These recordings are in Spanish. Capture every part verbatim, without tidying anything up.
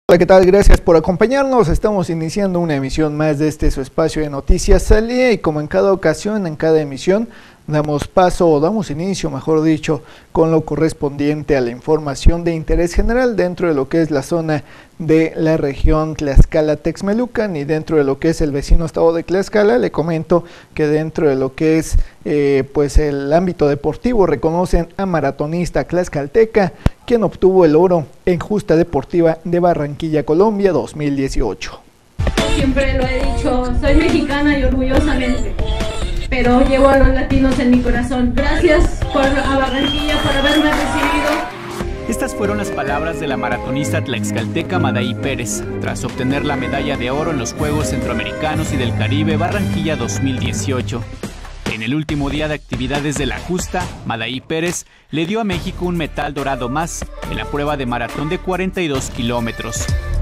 Hola, ¿qué tal? Gracias por acompañarnos. Estamos iniciando una emisión más de este su espacio de Noticias al Día y como en cada ocasión, en cada emisión, damos paso o damos inicio, mejor dicho, con lo correspondiente a la información de interés general dentro de lo que es la zona de la región Tlaxcala-Texmelucan y dentro de lo que es el vecino estado de Tlaxcala. Le comento que dentro de lo que es eh, pues el ámbito deportivo reconocen a maratonista tlaxcalteca, quien obtuvo el oro en Justa Deportiva de Barranquilla, Colombia dos mil dieciocho. Siempre lo he dicho, soy mexicana y orgullosamente, pero llevo a los latinos en mi corazón. Gracias por, a Barranquilla por haberme recibido. Estas fueron las palabras de la maratonista tlaxcalteca Madaí Pérez, tras obtener la medalla de oro en los Juegos Centroamericanos y del Caribe Barranquilla dos mil dieciocho. En el último día de actividades de la justa, Madaí Pérez le dio a México un metal dorado más en la prueba de maratón de cuarenta y dos kilómetros.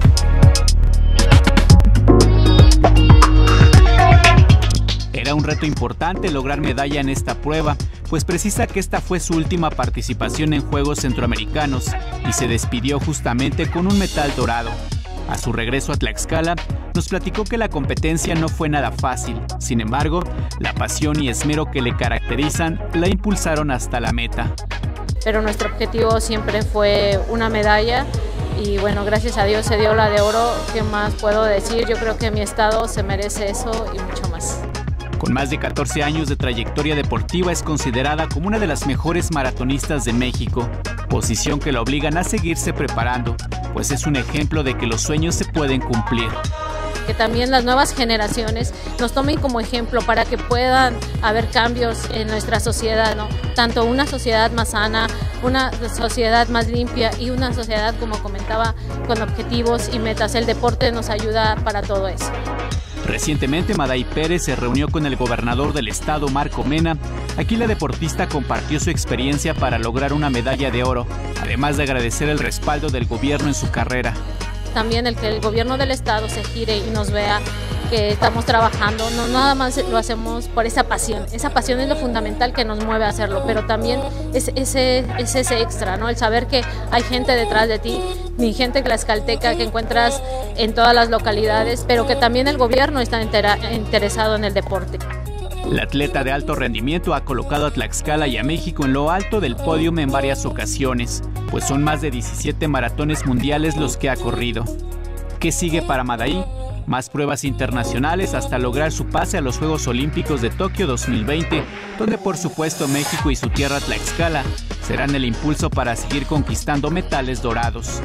Era un reto importante lograr medalla en esta prueba, pues precisa que esta fue su última participación en Juegos Centroamericanos y se despidió justamente con un metal dorado. A su regreso a Tlaxcala, nos platicó que la competencia no fue nada fácil. Sin embargo, la pasión y esmero que le caracterizan la impulsaron hasta la meta. Pero nuestro objetivo siempre fue una medalla y bueno, gracias a Dios se dio la de oro. ¿Qué más puedo decir? Yo creo que mi estado se merece eso y mucho más. Con más de catorce años de trayectoria deportiva es considerada como una de las mejores maratonistas de México, posición que la obligan a seguirse preparando, pues es un ejemplo de que los sueños se pueden cumplir. Que también las nuevas generaciones nos tomen como ejemplo para que puedan haber cambios en nuestra sociedad, ¿no? Tanto una sociedad más sana, una sociedad más limpia y una sociedad, como comentaba, con objetivos y metas. El deporte nos ayuda para todo eso. Recientemente, Madaí Pérez se reunió con el gobernador del estado, Marco Mena. Aquí la deportista compartió su experiencia para lograr una medalla de oro, además de agradecer el respaldo del gobierno en su carrera. También el que el gobierno del estado se gire y nos vea que estamos trabajando, no nada más lo hacemos por esa pasión, esa pasión es lo fundamental que nos mueve a hacerlo, pero también es ese, es ese extra, ¿no? El saber que hay gente detrás de ti, mi gente tlaxcalteca que encuentras en todas las localidades, pero que también el gobierno está interesado en el deporte. La atleta de alto rendimiento ha colocado a Tlaxcala y a México en lo alto del podio en varias ocasiones, pues son más de diecisiete maratones mundiales los que ha corrido. ¿Qué sigue para Madaí? Más pruebas internacionales hasta lograr su pase a los Juegos Olímpicos de Tokio dos mil veinte, donde por supuesto México y su tierra Tlaxcala serán el impulso para seguir conquistando metales dorados.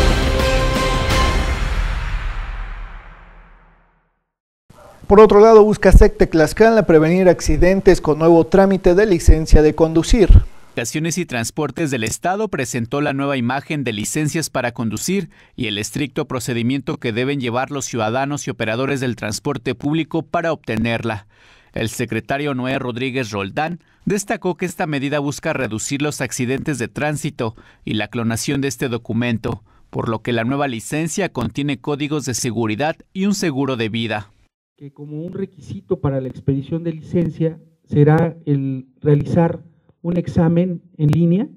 Por otro lado, busca SECTE Tlaxcala prevenir accidentes con nuevo trámite de licencia de conducir. Comunicaciones y Transportes del Estado presentó la nueva imagen de licencias para conducir y el estricto procedimiento que deben llevar los ciudadanos y operadores del transporte público para obtenerla. El secretario Noé Rodríguez Roldán destacó que esta medida busca reducir los accidentes de tránsito y la clonación de este documento, por lo que la nueva licencia contiene códigos de seguridad y un seguro de vida. Que como un requisito para la expedición de licencia será el realizar un examen en línea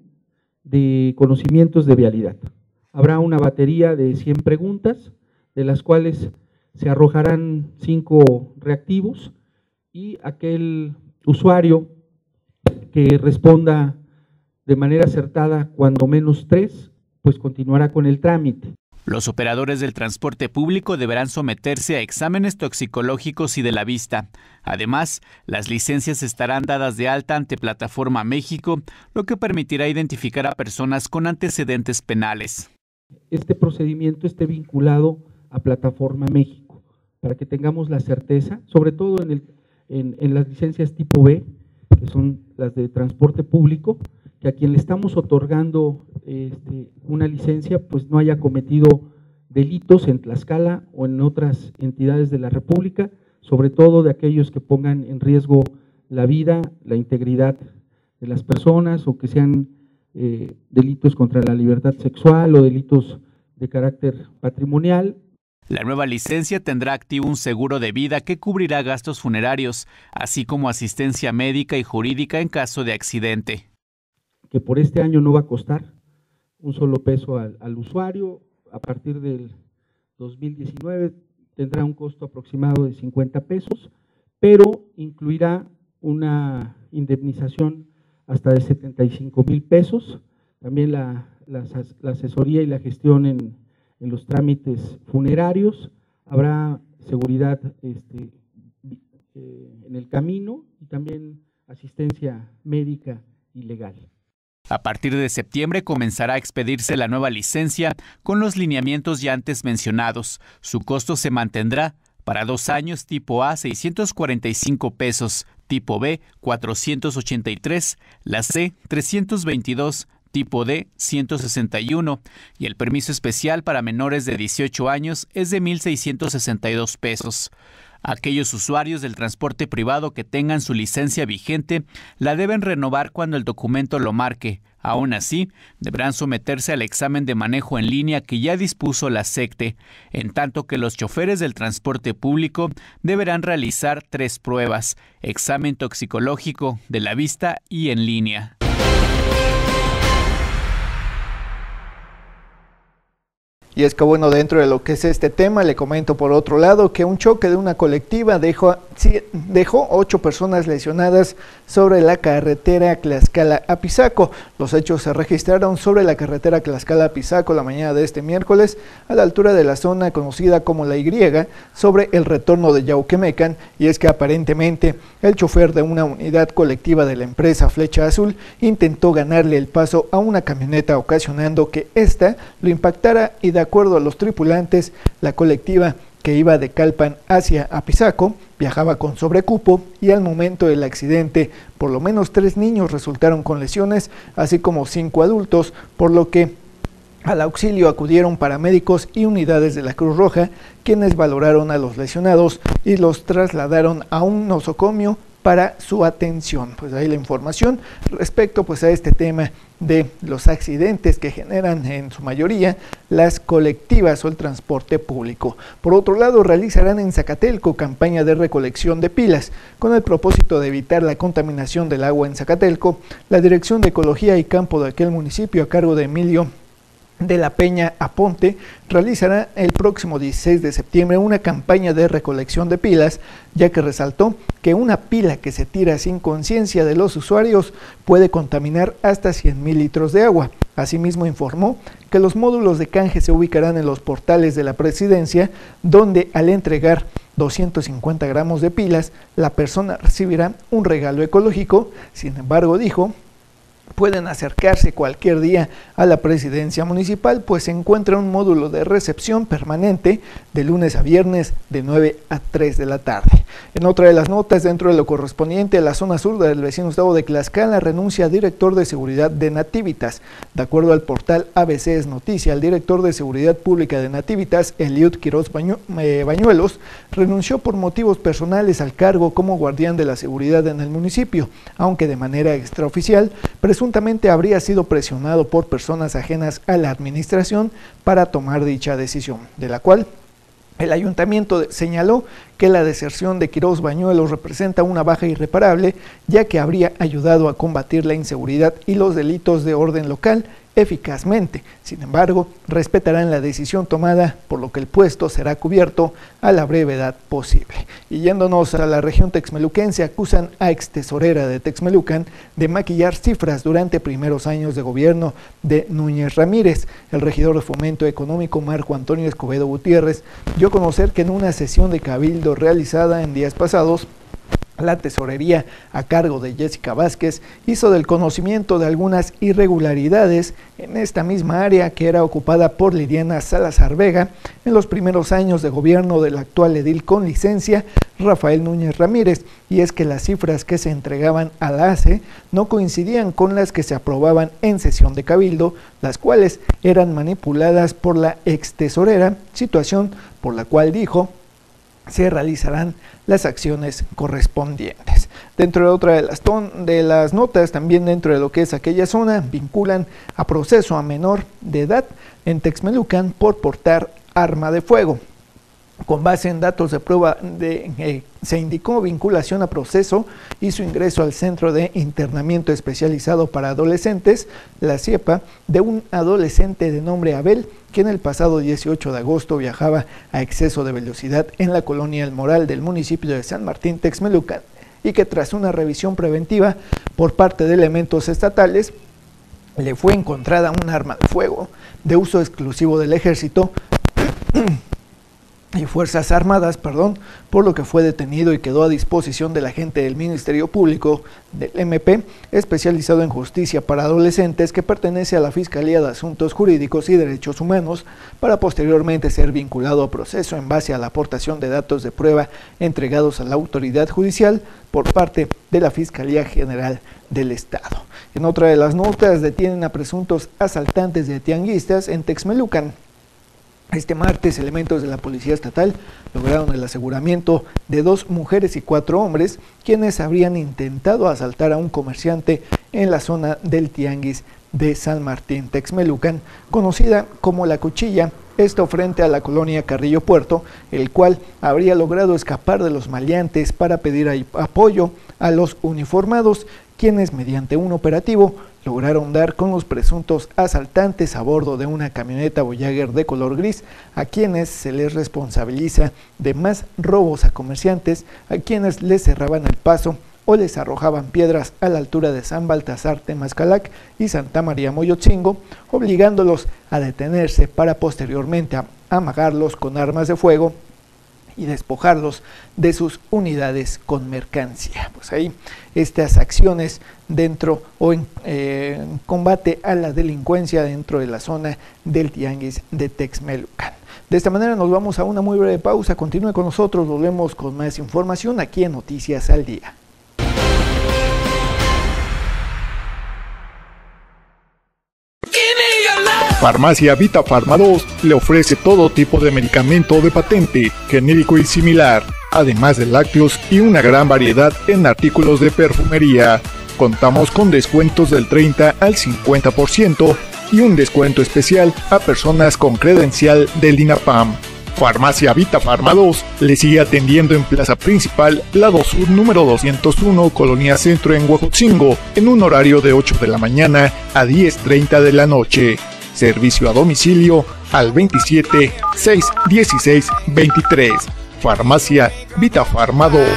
de conocimientos de vialidad. Habrá una batería de cien preguntas, de las cuales se arrojarán cinco reactivos y aquel usuario que responda de manera acertada cuando menos tres, pues continuará con el trámite. Los operadores del transporte público deberán someterse a exámenes toxicológicos y de la vista. Además, las licencias estarán dadas de alta ante Plataforma México, lo que permitirá identificar a personas con antecedentes penales. Este procedimiento esté vinculado a Plataforma México, para que tengamos la certeza, sobre todo en, el, en, en las licencias tipo B, que son las de transporte público, que a quien le estamos otorgando este, una licencia, pues no haya cometido delitos en Tlaxcala o en otras entidades de la República, sobre todo de aquellos que pongan en riesgo la vida, la integridad de las personas o que sean eh, delitos contra la libertad sexual o delitos de carácter patrimonial. La nueva licencia tendrá activo un seguro de vida que cubrirá gastos funerarios, así como asistencia médica y jurídica en caso de accidente. Que por este año no va a costar un solo peso al, al usuario. A partir del dos mil diecinueve, tendrá un costo aproximado de cincuenta pesos, pero incluirá una indemnización hasta de setenta y cinco mil pesos, también la, la, la asesoría y la gestión en, en los trámites funerarios, habrá seguridad este, eh, en el camino y también asistencia médica y legal. A partir de septiembre comenzará a expedirse la nueva licencia con los lineamientos ya antes mencionados. Su costo se mantendrá para dos años tipo A seiscientos cuarenta y cinco pesos, tipo B cuatrocientos ochenta y tres, la C trescientos veintidós, tipo D ciento sesenta y uno y el permiso especial para menores de dieciocho años es de mil seiscientos sesenta y dos pesos. Aquellos usuarios del transporte privado que tengan su licencia vigente la deben renovar cuando el documento lo marque. Aún así, deberán someterse al examen de manejo en línea que ya dispuso la SECTE, en tanto que los choferes del transporte público deberán realizar tres pruebas: examen toxicológico, de la vista y en línea. Y es que bueno, dentro de lo que es este tema, le comento por otro lado que un choque de una colectiva dejó, sí, dejó ocho personas lesionadas sobre la carretera Tlaxcala-Apizaco. Los hechos se registraron sobre la carretera Tlaxcala-Apizaco la mañana de este miércoles, a la altura de la zona conocida como La Y, sobre el retorno de Yauquemecan, y es que aparentemente el chofer de una unidad colectiva de la empresa Flecha Azul intentó ganarle el paso a una camioneta, ocasionando que ésta lo impactara, y de acuerdo a los tripulantes, la colectiva que iba de Calpan hacia Apizaco viajaba con sobrecupo, y al momento del accidente por lo menos tres niños resultaron con lesiones, así como cinco adultos, por lo que al auxilio acudieron paramédicos y unidades de la Cruz Roja, quienes valoraron a los lesionados y los trasladaron a un nosocomio para su atención. Pues ahí la información respecto pues a este tema de los accidentes que generan en su mayoría las colectivas o el transporte público. Por otro lado, realizarán en Zacatelco campaña de recolección de pilas. Con el propósito de evitar la contaminación del agua en Zacatelco, la Dirección de Ecología y Campo de aquel municipio, a cargo de Emilio de la Peña Aponte, realizará el próximo dieciséis de septiembre una campaña de recolección de pilas, ya que resaltó que una pila que se tira sin conciencia de los usuarios puede contaminar hasta cien mil litros de agua. Asimismo, informó que los módulos de canje se ubicarán en los portales de la Presidencia, donde al entregar doscientos cincuenta gramos de pilas, la persona recibirá un regalo ecológico. Sin embargo, dijo, pueden acercarse cualquier día a la presidencia municipal, pues se encuentra un módulo de recepción permanente de lunes a viernes de nueve a tres de la tarde. En otra de las notas, dentro de lo correspondiente a la zona sur del vecino estado de Tlaxcala, renuncia director de seguridad de Nativitas. De acuerdo al portal A B C es Noticia, el director de seguridad pública de Nativitas, Eliud Quiroz Bañu eh, Bañuelos, renunció por motivos personales al cargo como guardián de la seguridad en el municipio, aunque de manera extraoficial presuntamente habría sido presionado por personas ajenas a la administración para tomar dicha decisión, de la cual el ayuntamiento señaló que la deserción de Quiroz Bañuelos representa una baja irreparable, ya que habría ayudado a combatir la inseguridad y los delitos de orden local eficazmente. Sin embargo, respetarán la decisión tomada, por lo que el puesto será cubierto a la brevedad posible. Y yéndonos a la región texmeluquense, acusan a ex tesorera de Texmelucan de maquillar cifras durante primeros años de gobierno de Núñez Ramírez. El regidor de Fomento Económico, Marco Antonio Escobedo Gutiérrez, dio a conocer que en una sesión de cabildo realizada en días pasados, la tesorería a cargo de Jessica Vázquez hizo del conocimiento de algunas irregularidades en esta misma área que era ocupada por Liliana Salazar Vega en los primeros años de gobierno del actual edil con licencia, Rafael Núñez Ramírez, y es que las cifras que se entregaban a la A C E no coincidían con las que se aprobaban en sesión de cabildo, las cuales eran manipuladas por la ex tesorera, situación por la cual dijo se realizarán las acciones correspondientes. Dentro de otra de las, ton de las notas, también dentro de lo que es aquella zona, vinculan a proceso a menor de edad en Texmelucan por portar arma de fuego. Con base en datos de prueba de, eh, Se indicó vinculación a proceso y su ingreso al Centro de Internamiento Especializado para Adolescentes, la CIEPA, de un adolescente de nombre Abel, quien el pasado dieciocho de agosto viajaba a exceso de velocidad en la colonia El Moral del municipio de San Martín Texmelucan, y que tras una revisión preventiva por parte de elementos estatales, le fue encontrada un arma de fuego de uso exclusivo del ejército y Fuerzas Armadas, perdón, por lo que fue detenido y quedó a disposición del agente del Ministerio Público del M P, especializado en justicia para adolescentes, que pertenece a la Fiscalía de Asuntos Jurídicos y Derechos Humanos, para posteriormente ser vinculado a proceso en base a la aportación de datos de prueba entregados a la autoridad judicial por parte de la Fiscalía General del Estado. En otra de las notas, detienen a presuntos asaltantes de tianguistas en Texmelucan. Este martes, elementos de la Policía Estatal lograron el aseguramiento de dos mujeres y cuatro hombres, quienes habrían intentado asaltar a un comerciante en la zona del tianguis de San Martín Texmelucan, conocida como La Cuchilla, esto frente a la colonia Carrillo Puerto, el cual habría logrado escapar de los maleantes para pedir apoyo a los uniformados, quienes mediante un operativo lograron dar con los presuntos asaltantes a bordo de una camioneta Voyager de color gris, a quienes se les responsabiliza de más robos a comerciantes, a quienes les cerraban el paso o les arrojaban piedras a la altura de San Baltasar Temazcalac y Santa María Moyotzingo, obligándolos a detenerse para posteriormente amagarlos con armas de fuego y despojarlos de sus unidades con mercancía. Pues ahí estas acciones dentro o en, eh, en combate a la delincuencia dentro de la zona del tianguis de Texmelucan. De esta manera nos vamos a una muy breve pausa. Continúe con nosotros, volvemos con más información aquí en Noticias al Día. Farmacia Vita Farma dos le ofrece todo tipo de medicamento de patente, genérico y similar, además de lácteos y una gran variedad en artículos de perfumería. Contamos con descuentos del treinta al cincuenta por ciento y un descuento especial a personas con credencial del INAPAM. Farmacia Vita Farma dos le sigue atendiendo en Plaza Principal, Lado Sur número doscientos uno, Colonia Centro en Huejotzingo, en un horario de ocho de la mañana a diez treinta de la noche. Servicio a domicilio al veintisiete, seis dieciséis, veintitrés. Farmacia Vita Farma dos.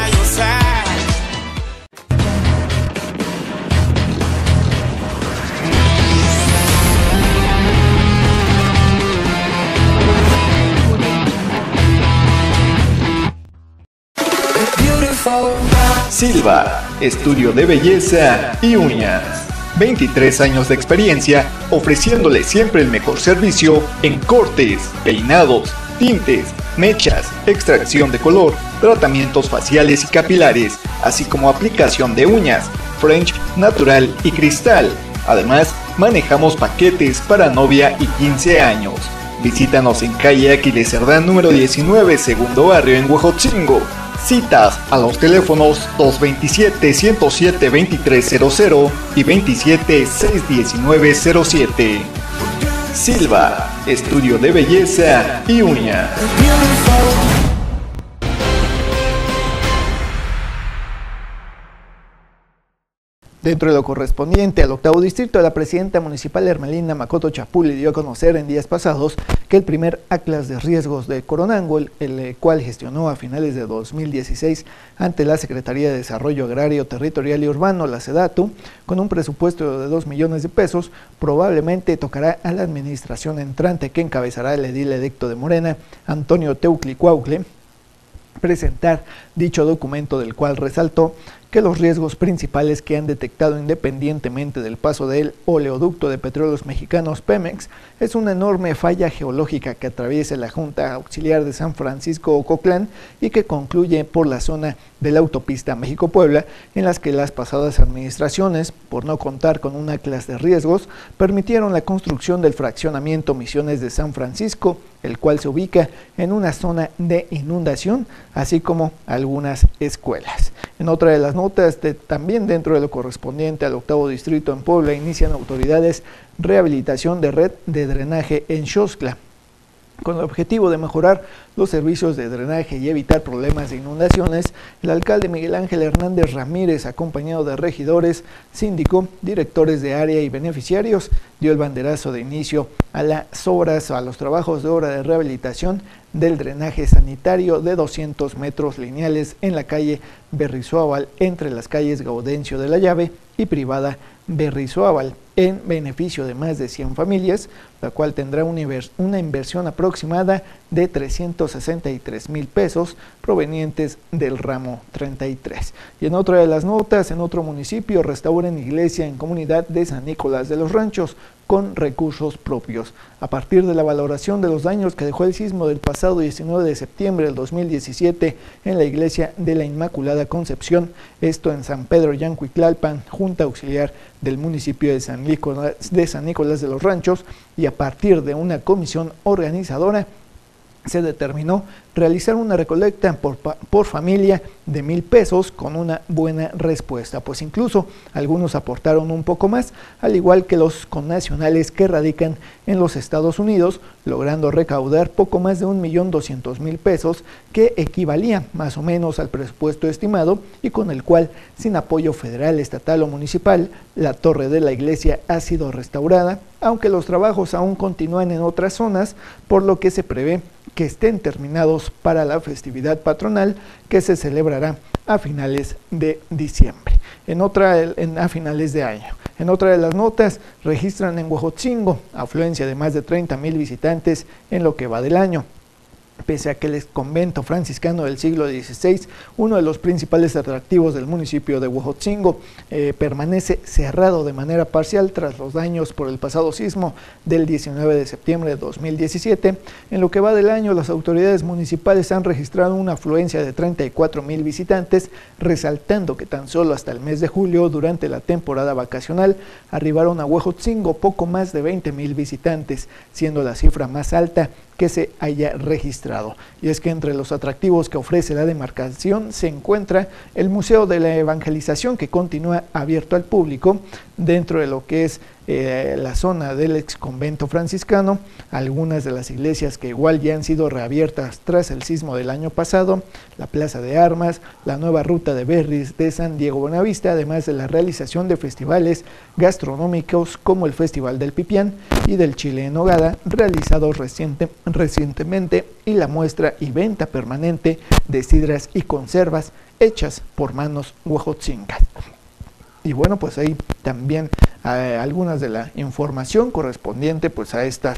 Silva, estudio de belleza y uñas. veintitrés años de experiencia ofreciéndole siempre el mejor servicio en cortes, peinados, tintes, mechas, extracción de color, tratamientos faciales y capilares, así como aplicación de uñas, French, natural y cristal. Además, manejamos paquetes para novia y quince años. Visítanos en calle Aquiles Cerdán número diecinueve, segundo barrio en Huejotzingo. Citas a los teléfonos dos veintisiete, ciento siete, veintitrés cero cero y veintisiete, seiscientos diecinueve cero siete. Silva, estudio de belleza y uñas. Dentro de lo correspondiente al octavo distrito, la presidenta municipal Hermelinda Macoto Chapuli dio a conocer en días pasados que el primer Atlas de Riesgos de Coronango, el, el cual gestionó a finales de dos mil dieciséis ante la Secretaría de Desarrollo Agrario, Territorial y Urbano, la SEDATU, con un presupuesto de dos millones de pesos, probablemente tocará a la administración entrante que encabezará el edil electo de Morena, Antonio Teuclicuaucle, presentar dicho documento, del cual resaltó que los riesgos principales que han detectado independientemente del paso del oleoducto de petróleos mexicanos Pemex es una enorme falla geológica que atraviesa la Junta Auxiliar de San Francisco Ococlán y que concluye por la zona de la autopista México-Puebla, en las que las pasadas administraciones, por no contar con un atlas de riesgos, permitieron la construcción del fraccionamiento Misiones de San Francisco, el cual se ubica en una zona de inundación, así como algunas escuelas. En otra de las notas, de, también dentro de lo correspondiente al octavo distrito en Puebla, inician autoridades rehabilitación de red de drenaje en Xoxtla. Con el objetivo de mejorar los servicios de drenaje y evitar problemas de inundaciones, el alcalde Miguel Ángel Hernández Ramírez, acompañado de regidores, síndico, directores de área y beneficiarios, dio el banderazo de inicio a las obras, a los trabajos de obra de rehabilitación del drenaje sanitario de doscientos metros lineales en la calle Berrizoábal, entre las calles Gaudencio de la Llave y Privada Berrizoábal, en beneficio de más de cien familias, la cual tendrá una inversión aproximada de trescientos sesenta y tres mil pesos provenientes del ramo treinta y tres. Y en otra de las notas, en otro municipio, restauran iglesia en comunidad de San Nicolás de los Ranchos con recursos propios. A partir de la valoración de los daños que dejó el sismo del pasado diecinueve de septiembre del dos mil diecisiete en la iglesia de la Inmaculada Concepción, esto en San Pedro Yancuitlalpan, Junta Auxiliar del municipio de San Nicolás de, San Nicolás de los Ranchos, y a partir de una comisión organizadora se determinó realizar una recolecta por, por familia de mil pesos con una buena respuesta, pues incluso algunos aportaron un poco más, al igual que los connacionales que radican en los Estados Unidos, logrando recaudar poco más de un millón doscientos mil pesos, que equivalía más o menos al presupuesto estimado y con el cual, sin apoyo federal, estatal o municipal, la torre de la iglesia ha sido restaurada, aunque los trabajos aún continúan en otras zonas, por lo que se prevé que estén terminados para la festividad patronal que se celebrará a finales de diciembre, en otra en, a finales de año. En otra de las notas, registran en Huejotzingo afluencia de más de treinta mil visitantes en lo que va del año. Pese a que el convento franciscano del siglo dieciséis, uno de los principales atractivos del municipio de Huejotzingo, eh, permanece cerrado de manera parcial tras los daños por el pasado sismo del diecinueve de septiembre de dos mil diecisiete. En lo que va del año, las autoridades municipales han registrado una afluencia de treinta y cuatro mil visitantes, resaltando que tan solo hasta el mes de julio, durante la temporada vacacional, arribaron a Huejotzingo poco más de veinte mil visitantes, siendo la cifra más alta que se haya registrado. Y es que entre los atractivos que ofrece la demarcación se encuentra el Museo de la Evangelización, que continúa abierto al público dentro de lo que es eh, la zona del ex convento franciscano, algunas de las iglesias que igual ya han sido reabiertas tras el sismo del año pasado, la Plaza de Armas, la nueva ruta de berries de San Diego Buenavista, además de la realización de festivales gastronómicos como el Festival del Pipián y del Chile en Nogada, realizados reciente, recientemente, y la muestra y venta permanente de sidras y conservas hechas por manos huejotzingas. Y bueno, pues ahí también eh, algunas de la información correspondiente pues a esta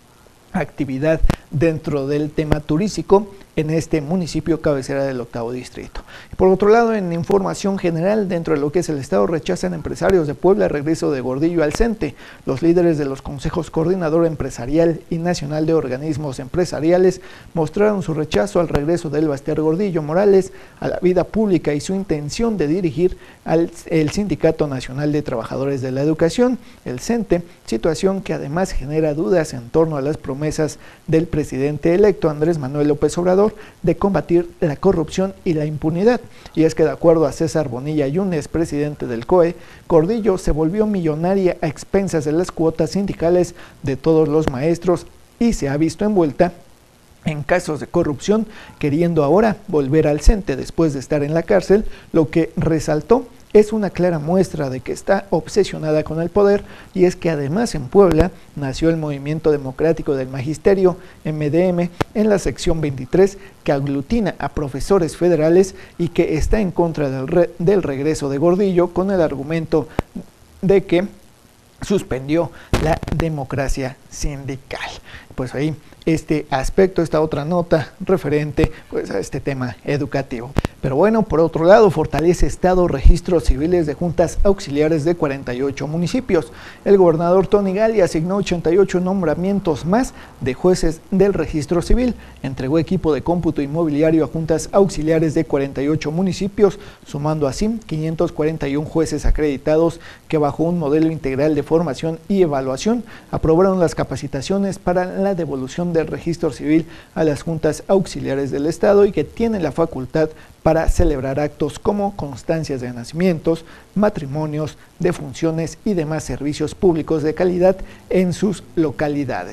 actividad dentro del tema turístico en este municipio cabecera del octavo distrito. Por otro lado, en información general, dentro de lo que es el estado, rechazan empresarios de Puebla el regreso de Gordillo al CENTE. Los líderes de los consejos coordinador empresarial y nacional de organismos empresariales mostraron su rechazo al regreso del Baster Gordillo Morales a la vida pública y su intención de dirigir al el Sindicato Nacional de Trabajadores de la Educación, el CENTE, situación que además genera dudas en torno a las promesas del presidente electo Andrés Manuel López Obrador de combatir la corrupción y la impunidad. Y es que de acuerdo a César Bonilla Yunes, presidente del C O E, Gordillo se volvió millonaria a expensas de las cuotas sindicales de todos los maestros y se ha visto envuelta en casos de corrupción, queriendo ahora volver al CENTE después de estar en la cárcel, lo que resaltó es una clara muestra de que está obsesionada con el poder. Y es que además en Puebla nació el Movimiento Democrático del Magisterio, M D M, en la sección veintitrés, que aglutina a profesores federales y que está en contra del, re del regreso de Gordillo con el argumento de que suspendió la democracia sindical. Pues ahí este aspecto, esta otra nota referente pues a este tema educativo. Pero bueno, por otro lado, fortalece Estado registros civiles de juntas auxiliares de cuarenta y ocho municipios. El gobernador Tony Gali asignó ochenta y ocho nombramientos más de jueces del registro civil, entregó equipo de cómputo inmobiliario a juntas auxiliares de cuarenta y ocho municipios, sumando así quinientos cuarenta y uno jueces acreditados que bajo un modelo integral de formación y evaluación aprobaron las capacitaciones para la devolución del registro civil a las juntas auxiliares del Estado y que tienen la facultad para celebrar actos como constancias de nacimientos, matrimonios, defunciones y demás servicios públicos de calidad en sus localidades.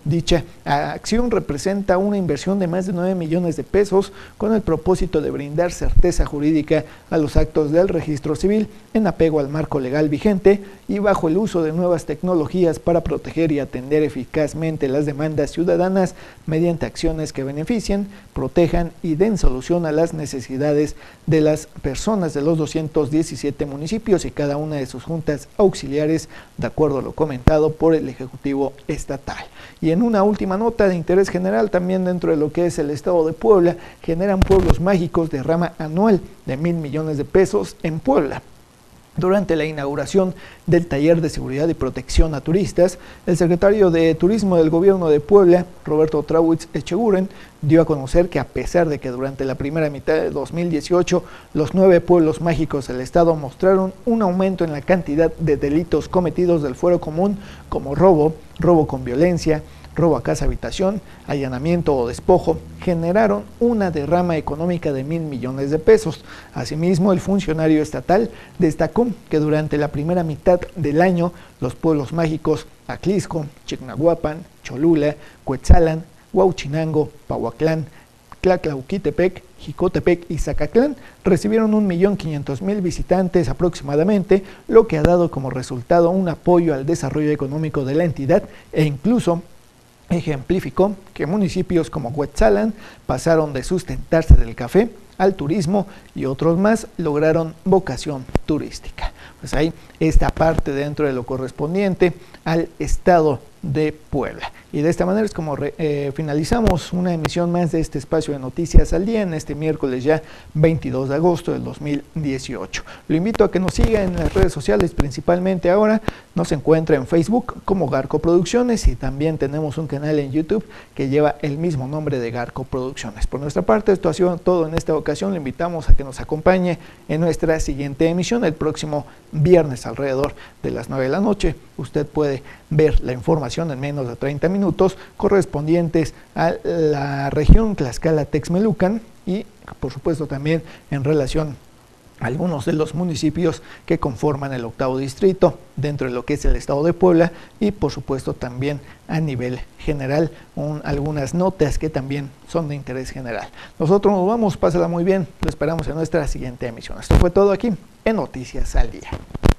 Dicha acción representa una inversión de más de nueve millones de pesos con el propósito de brindar certeza jurídica a los actos del registro civil en apego al marco legal vigente y bajo el uso de nuevas tecnologías para proteger y atender eficazmente las demandas ciudadanas mediante acciones que beneficien, protejan y den solución a las necesidades de las personas de los doscientos diecisiete municipios y cada una de sus juntas auxiliares, de acuerdo a lo comentado por el Ejecutivo Estatal. Y en una última nota de interés general, también dentro de lo que es el estado de Puebla, generan pueblos mágicos de rama anual de mil millones de pesos en Puebla. Durante la inauguración del taller de seguridad y protección a turistas, el secretario de Turismo del Gobierno de Puebla, Roberto Trauitz Echeguren, dio a conocer que a pesar de que durante la primera mitad de dos mil dieciocho los nueve pueblos mágicos del estado mostraron un aumento en la cantidad de delitos cometidos del fuero común como robo, robo con violencia, robo a casa habitación, allanamiento o despojo, generaron una derrama económica de mil millones de pesos. Asimismo, el funcionario estatal destacó que durante la primera mitad del año, los pueblos mágicos Atlisco, Chignahuapan, Cholula, Cuetzalan, Huauchinango, Pahuaclán, Tlatlauquitepec, Jicotepec y Zacatlán recibieron un millón quinientos mil visitantes aproximadamente, lo que ha dado como resultado un apoyo al desarrollo económico de la entidad e incluso ejemplificó que municipios como Cuetzalan pasaron de sustentarse del café al turismo y otros más lograron vocación turística. Pues ahí esta parte dentro de lo correspondiente al estado de Puebla. Y de esta manera es como re, eh, finalizamos una emisión más de este espacio de Noticias al Día en este miércoles ya veintidós de agosto del dos mil dieciocho. Lo invito a que nos siga en las redes sociales, principalmente ahora nos encuentra en Facebook como Garco Producciones y también tenemos un canal en YouTube que lleva el mismo nombre de Garco Producciones. Por nuestra parte, esto ha sido todo en esta ocasión. Le invitamos a que nos acompañe en nuestra siguiente emisión el próximo viernes alrededor de las nueve de la noche. Usted puede ver la información en menos de treinta minutos correspondientes a la región Tlaxcala-Texmelucan y por supuesto también en relación a algunos de los municipios que conforman el octavo distrito dentro de lo que es el estado de Puebla y por supuesto también a nivel general un, algunas notas que también son de interés general. Nosotros nos vamos, pásala muy bien, lo esperamos en nuestra siguiente emisión. Esto fue todo aquí en Noticias al Día.